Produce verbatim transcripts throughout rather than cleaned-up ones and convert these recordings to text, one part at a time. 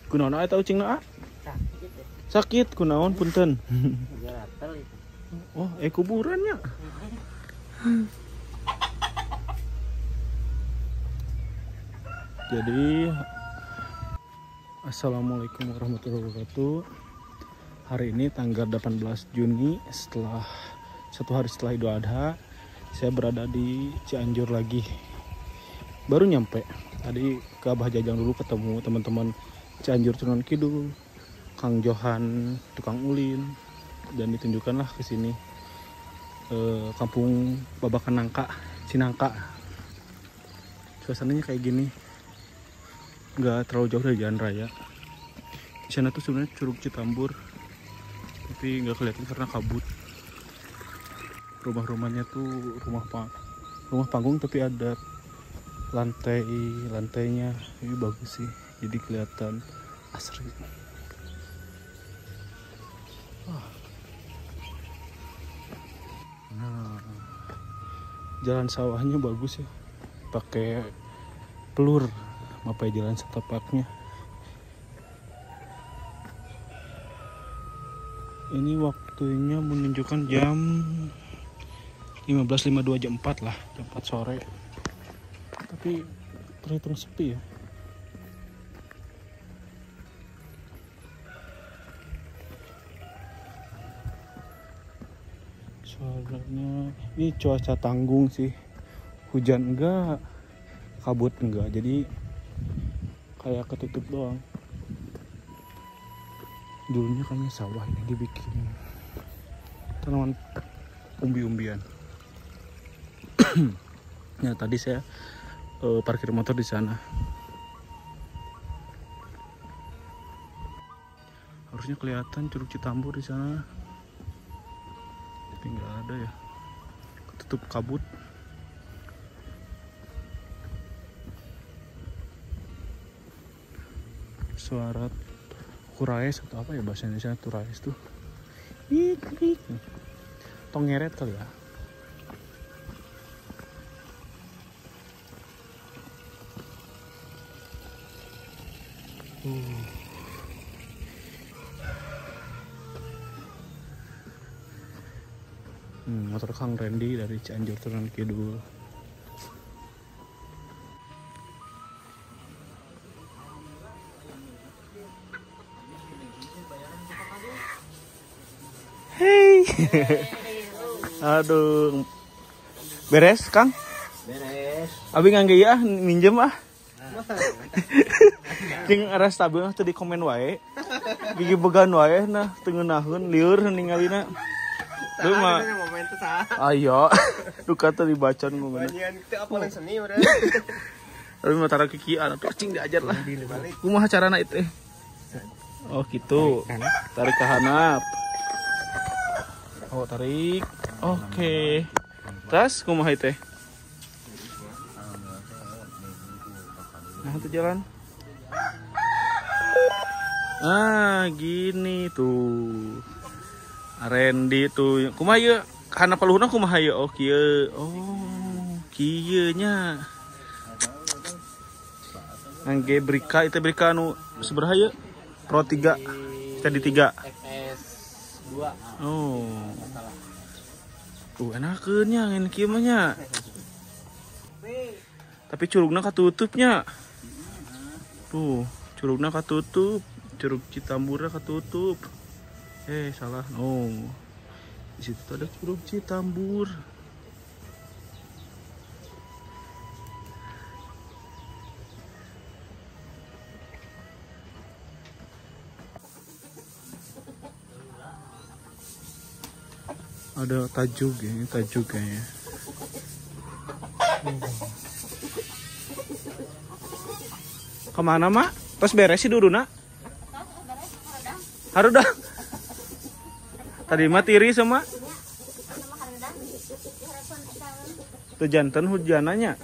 Kunaon aya tau cing na? Sakit kunaon punten. Oh, eh kuburannya. Jadi assalamualaikum warahmatullahi wabarakatuh. Hari ini tanggal delapan belas Juni, setelah satu hari setelah Idul Adha, saya berada di Cianjur lagi. Baru nyampe. Tadi ke Abah Jajang dulu, ketemu teman-teman Cianjur Turunan Kidul, Kang Johan, tukang ulin, dan ditunjukkanlah ke sini eh, kampung Babakan Nangka, Cinangka. Suasananya kayak gini. Nggak terlalu jauh dari jalan raya. Di sana tuh sebenarnya Curug Citambur, tapi nggak kelihatan karena kabut. Rumah-rumahnya tuh rumah pang rumah panggung, tapi ada lantai lantainya ini bagus sih, jadi kelihatan asri. Nah, jalan sawahnya bagus ya, pakai pelur. Apa jalan setapaknya. Ini waktunya menunjukkan jam lima belas lima puluh dua, jam empat lah, jam empat sore. Tapi terhitung sepi ya. Suaranya ini cuaca tanggung sih. Hujan enggak, kabut enggak. Jadi kayak ketutup doang. Dulunya kayaknya sawah ini dibikin tanaman umbi-umbian. Ya tadi saya uh, parkir motor di sana. Harusnya kelihatan Curug Citambur di sana, tapi nggak ada ya. Ketutup kabut. Suara kurais atau apa ya bahasa Indonesia, turais tuh. Ih, ih. Tongeret kali ya. Uh. Hmm, motor Kang Randy dari Cianjur Turunan Kidul. Hei, aduh, beres Kang? Beres. Abi ngangge ya minjem ah. Jeung arah stabil teh di komen wae. Gigi began wae nah teu ngeunaheun lieur ningalina. Deui mah. Ayo, duka teh dibacan ngomongna. Bagian teu apalan seni urang. Tapi mah tara kikian atuh cing diajar lah. Kumaha carana itu? Oh gitu. Tarik ke handap. Oh tarik, oke. Okay. Tas kumaha teh? Nah itu jalan. Ah gini tuh. Randy tuh. Kumaha ieu? Kana paluhna kumaha ieu? Oh kieu. Oh kieu nya. Ngangge brika itu brika anu sabaraha ieu? Pro tiga. Tadi tiga. Dua. Oh. Uh, enakeun nya ngan kieu mah nya. Tapi curugna katutupnya. Tuh, curugna katutup. Curug Citamburna katutup. Eh, salah. Oh. Di situ ada Curug Citambur. Ada tajuk ya, tajuk kayaknya. Hmm. Kemana mak? Terus beres sih dulu nak? Harudah. Tadi mah tiri sama. Tuh jantan hujananya.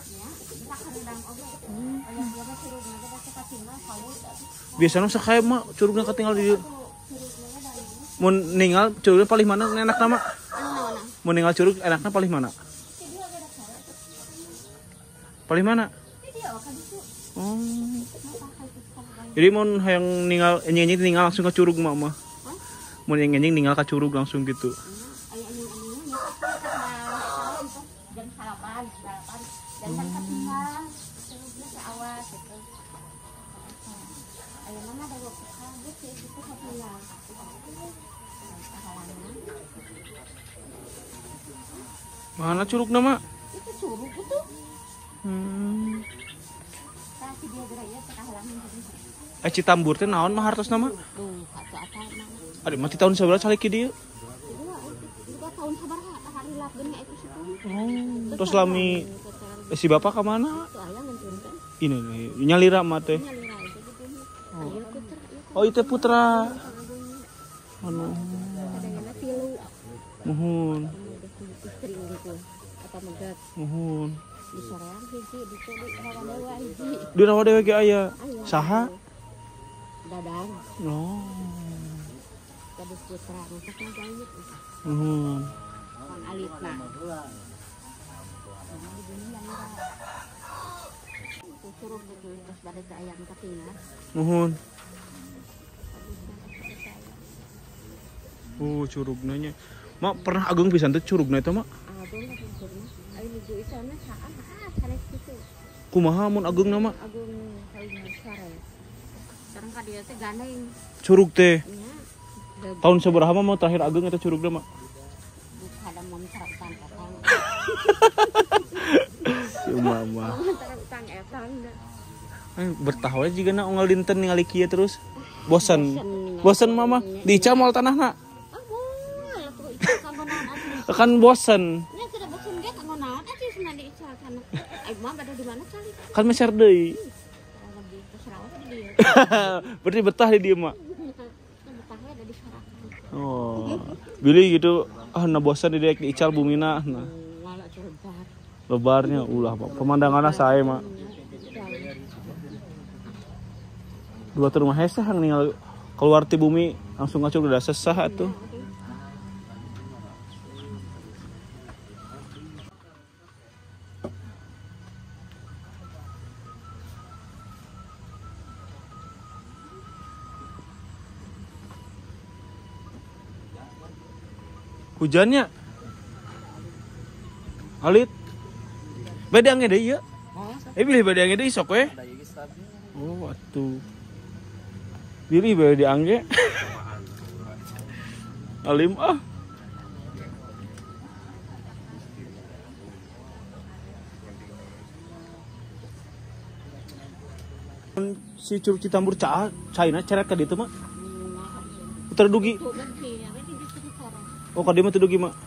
Biasanya sakaya mah curugnya ketinggal di. Mun ninggal curugnya paling mana enak nama? Mun ninggal curug enaknya paling mana? Paling mana? Oh. Jadi mau yang ninggal enjing tinggal langsung ke curug mama. Hah? Mau yang enjing tinggal ke curug langsung gitu. Ayah anjing-anjingnya nyata jam salapan, salapan dan kan ketinggal curugnya seawas gitu. Ayah mana ada waktu kabut sih gitu ketinggal. Mana curug nama? Itu curug itu. Hmm. Tapi dia geraya sekahalaman tadi. Eh Citambur teh naon mah hartos nama? Duh, kata apa nama? Ada mati tahun sebelas calik ke dia. Juga tahun sabar hari lapgennya itu situ. Oh, terus lami eh, si bapak ke mana? Itu ayah ngentunkan. Ini nih, nyalira mah teh. Nyalira itu gitu. Ayo putra. Oh, itu putra. Anu, Kadang-kadang pilu. muhun, Istri gitu. Apa megat muhun. di soreang hiji di di Rawadewa hiji. Di Rawadewa ge aya. Saha? Dadang. Oh. Gadis putra masaknya banyak. Muhun. Kang Alitna. Suruh gitu terus pada ke ayam katina. Muhun. Oh, curugna nya. Mak pernah agung pisan teh curugna eta mak? Agung lah curugna. Ayo nuju isana saah ah sanes kitu. Kumaha mun agung nama? Agung kayunya sare. Sekarang ka dieu teh gandeng. Curug teh. Nya. Tahun sabaraha mah mau terakhir agung eta curugna mak? Ada mau saratan etang. Si mama. Saratan etang. Eh, bertah we jigana unggal dinten ningali kieu terus. Bosan. Bosan mama dica moal tanahna. Kan bosan. Ya sudah bosan ge kanggo naon atuh cenah diical kana. Aing mah bade di mana kali. Kan meser deui. Lebih ke Sarawak di dieu. Berarti betah di dieu mak. Betahnya ada di Sarawak. Oh. Bilih gitu ah na bosan di dieu diical bumina nah. Malah lebar. Lebarnya ulah Pak. Pemandanganna sae mak. Dua tur mah hese hang ninggal keluar ti bumi langsung ngacuk udah sesah atuh. Hujannya Alit bedangnya deh ya eh pilih bedangnya deh sok we oh atuh pilih bedangnya Alim ah si Curug Citambur cah China ceret ka ditu mah putar dugi oh ka dieu mah teu dugi mah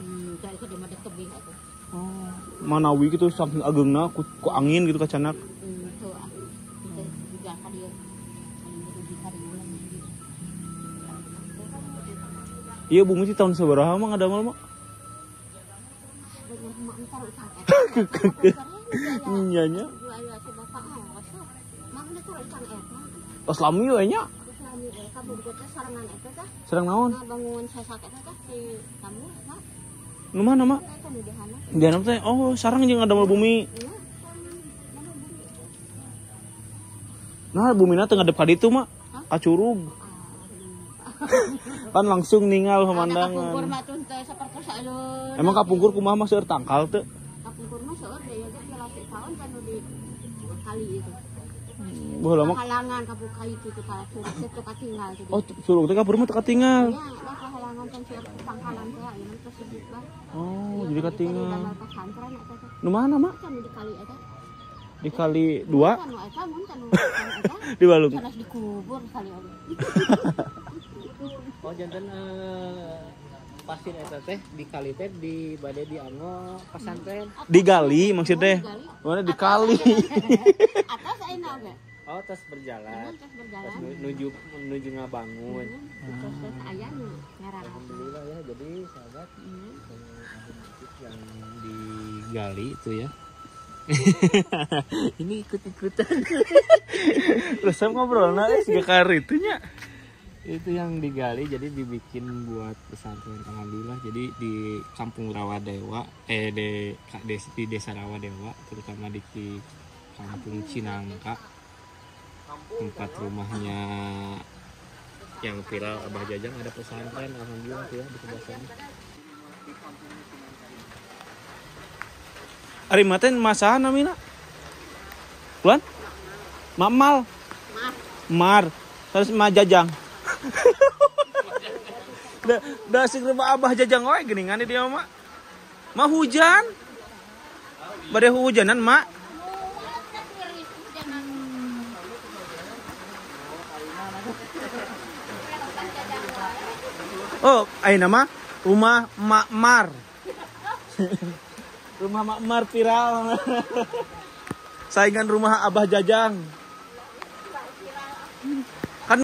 oh Manawi gitu saking ageungna ku, ku angin gitu kacanak iya bumi sih tahun sabaraha mah ngadamel mah nya nya Tos lami we nya sareng naon bangun sasak eta teh si tamu mah nu mana mak di hanap teh oh sareng jeung ngadamel bumi nah bumina teu ngadep ka ditu mak ka curug kan langsung ninggal pemandangan emang kapungkur kumaha mah seueur tangkal teu kapungkur mah seueur daya ge tilasu tahun kan di kali itu baheula mah halangan kapung kai kitu ka curug teh katinggal teh oh curug teh kapur mah teu katinggal ya da halangan kan seueur pangkalan teh aya teh sedikit bah oh jadi katinggal pesantren eta teh nu mana mak kan di kali eta di kali dua kan eta mun kan eta di Balung sanes dikubur kali abi Oh janten uh, pasir eta teh di kali teh di bade di anggo pesantren. digali maksudnya mana dikali atas ayeuna ge Oh terus berjalan. terus berjalan Terus menuju menuju ngabangun. terus terus aya nu ngarang Alhamdulillah ya jadi sahabat yang digali itu ya. Ini ikut-ikutan. terus ngobrol nah geus kari itu nya Itu yang digali jadi dibikin buat pesantren alhamdulillah. Jadi di Kampung Rawadewa eh de, de di Desa Rawadewa terutama di, di Kampung Cinangka tempat rumahnya yang viral Abah Jajang ada pesantren, alhamdulillah tuh ya di sebelah sana. Ari maten masahan namina. Bulan? Mamal. Mar. Terus Ma Jajang. Da da sing rumah Abah Jajang wae geuningan dia mah. Mah hujan. Bade hujanan, Mak. Oh, ayeuna mah rumah Mak Mar. Rumah Mak Mar viral. Saingan rumah Abah Jajang. Kan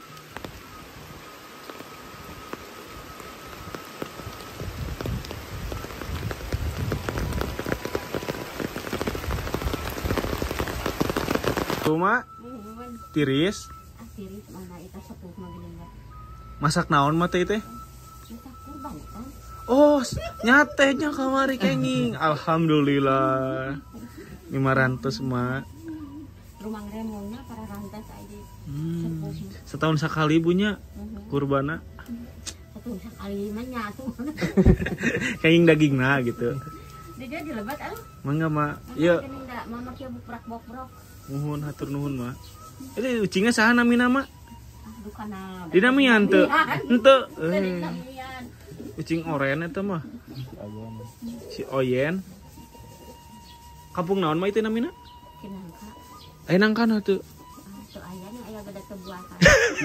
rumah tiris. Tiris mana itu sepuh mah geuning. Masak naon mah teh teh? Kita kurban kan. Oh, nyatenya kamari kenging. Alhamdulillah. lima ratus mah. Rumah remonya para rantas aja. Hmm. Setahun sekali punya kurbana. Satu sekali mah nyatu. Kenging dagingna gitu. Dia dilebat ah. Mangga mah. Ieu Geuning da mama kieu bukrak-bokrok. nuhun hatur nuhun mah. Ini ucingnya saha namina mah? Dukana. Dina mian teu. Henteu. Tadi Eh. samian. Ucing oren eta mah. Si Oyen. Kampung naon mah itu namina? Kinangka. Aya nangkana teu. Ah, tuh aya nih aya beda tebuahan.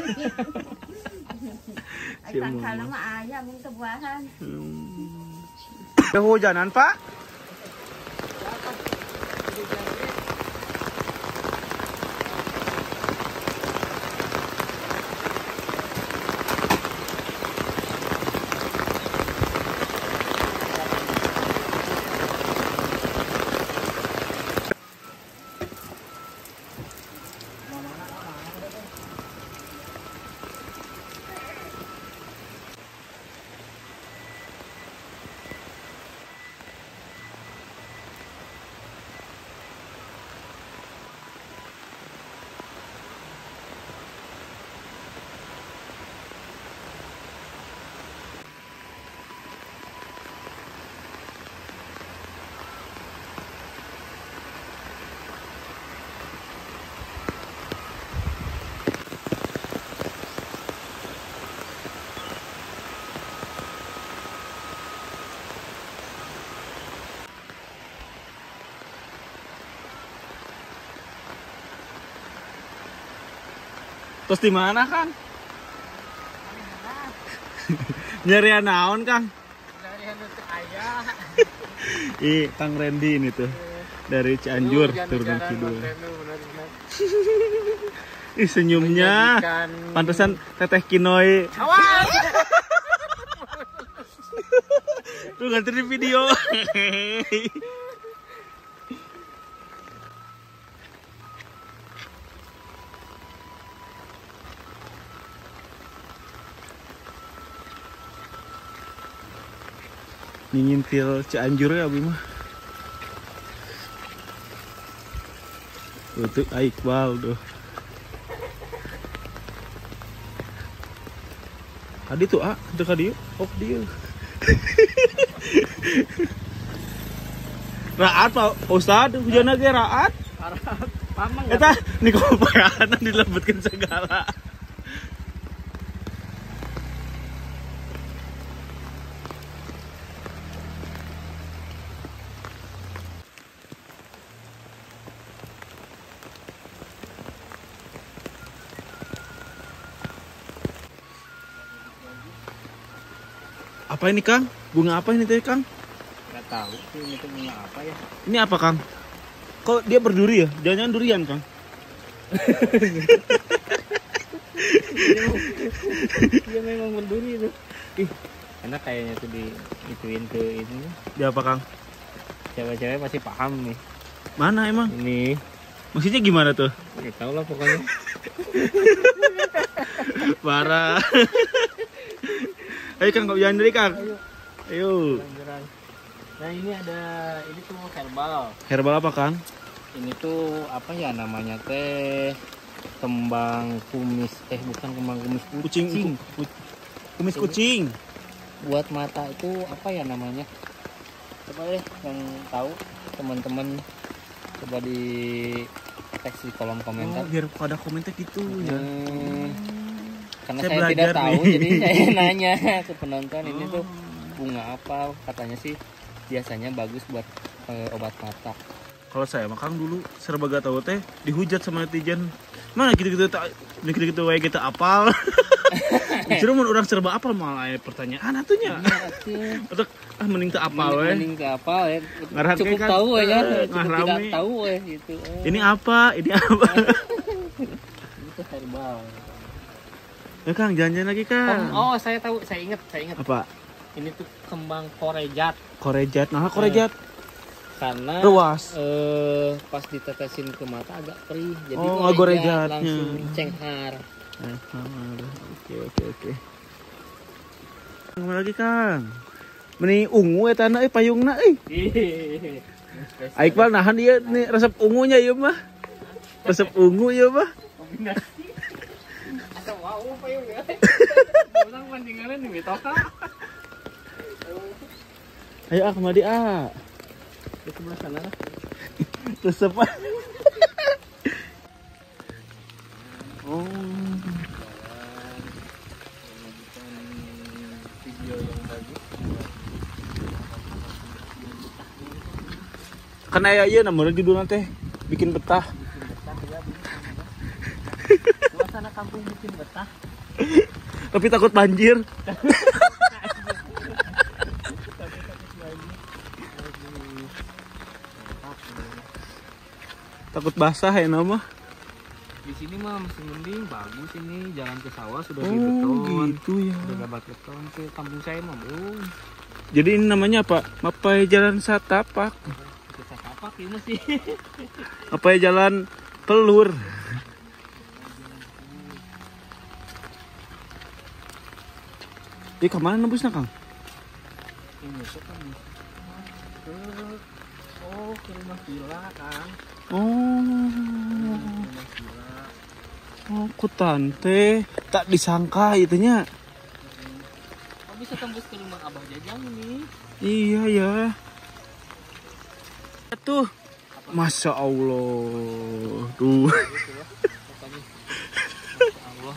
Si Ai Mama. tangkal mah aya mun tebuahan. Hmm. Ada hujanan, Pak? Terus di mana, Kang? Nyari naon, Kang? Dari nutuk ayah. Ih, Kang Randy ini tuh. Dari Cianjur turun kidul. Ih, senyumnya. Pantesan Teteh Kinoy. Awas. Tuh ganti di video. Ngintil Cianjur ya Abi mah. Tuh Iqbal tuh. Adi tuh ah, dekat dia, op dia. Raat Pak Ustad, hujanna ge raat. Raat. Mamang Eta nikopayanan dilebetkeun segala. Apa ini Kang? Bunga apa ini teh Kang? Nggak tahu sih itu bunga apa ya. Ini apa Kang? Kok dia berduri ya? Jangan-jangan durian Kang? Dia memang berduri itu. Ih, enak kayaknya tuh di ituin ke ini. Dia apa Kang? Cewek-cewek pasti paham nih. Mana emang? Ini. Maksudnya gimana tuh? Nggak tahu lah pokoknya. Parah. Ayo Kang, kau jangan diri Kang. Ayo. Jalan-jalan. Nah ini ada, ini tuh herbal. Herbal apa Kang? Ini tuh apa ya namanya teh? kembang kumis, eh bukan kembang kumis, Kucing, kucing. ku- kumis kucing. Buat mata itu apa ya namanya? Coba deh yang tahu teman-teman, coba di teks di kolom komentar. Oh, biar pada komentar gitu ya. Hmm, karena Saya saya, belajar tidak tahu, nih. jadi saya nanya ke penonton ini tuh bunga apa, katanya sih biasanya bagus buat eh, obat mata. Kalau saya makan dulu serba gak tahu teh dihujat sama netizen. Mana gitu-gitu tak gitu-gitu wae kita apal. Justru mun orang serba apal malah aya pertanyaan atunya. Untuk ah mending teu apal we. Mending ke apa ya? Ngarang Cukup kan, tahu ya, eh, cukup ngarame. tidak tahu ya gitu. Eh, Ini apa? Ini apa? itu herbal. Ya Kang, jangan lagi Kang. Oh, saya tahu, saya ingat, saya ingat. Apa? Ini tuh kembang korejat. Korejat. Nah, korejat. Karena Ruas. eh pas ditetesin ke mata agak perih, jadi Oh, korejat gorejatnya. langsung cenghar. Eh, Oke, oke, oke. Kemana lagi Kang? Meni ungu eta na eh payungna euy. Iqbal nahan dia nih resep ungunya ya mah. Resep ungu ya mah. Kombinasi. Asa wow payung ya. Orang bandingannya nih betoka. Ayo ah kemari ah. Di sebelah sana. Resep. Oh. Video yang bagus. Karena ya iya namanya judulnya teh bikin betah. Suasana kampung bikin betah. Tapi takut banjir. Takut basah ya nama. Di sini mah masih mending, bagus ini jalan ke sawah sudah Oh dibeton. gitu ya. Udah gabat beton ke kampung saya mah, Bung. Jadi ini namanya apa? Mapai Jalan Satapak. Kita kapak ini sih. Mapai Jalan Pelur. Ini kemana nembusnya Kang? Ini tuh kan ke oh ke rumah villa kan. Oh, Rumah villa. oh kutan teh tak disangka itunya. Oh, bisa tembus ke rumah Abah Jajang ini. Iya ya. Tuh, masya Allah. Tuh. Gitu ya. Pokoknya. Masya Allah.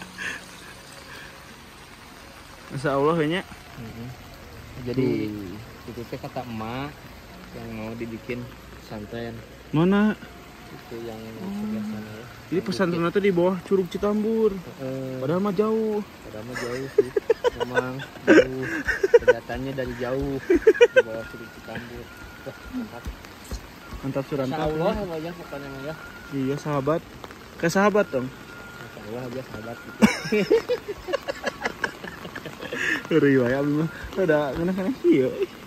Masya Allah kayaknya. Jadi itu teh kata emak yang mau dibikin pesantren Mana? itu yang sebelah sana ya. Jadi pesantren itu di bawah Curug Citambur. Eh, Padahal mah jauh. padahal mah jauh sih. Memang jauh. Kelihatannya dari jauh di bawah Curug Citambur. Wah, mantap. Mantap Masya surantap. Allah ya ya pokoknya mah ya. Iya sahabat. Kayak sahabat dong. Masya Allah aja sahabat gitu. Riwayat abis mah. Ada kena-kena iya.